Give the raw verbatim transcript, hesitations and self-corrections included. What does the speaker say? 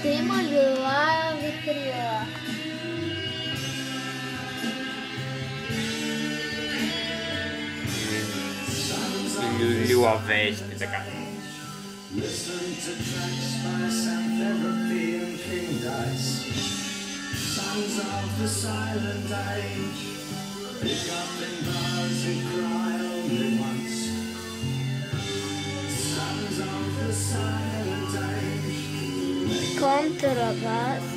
има лилави крила. Лилавещи, така. Listen to tracks by Sam Therapy and King Dice. Songs of the silent age. Pick up in bars and cry only once. Songs of the silent age. Контрабас.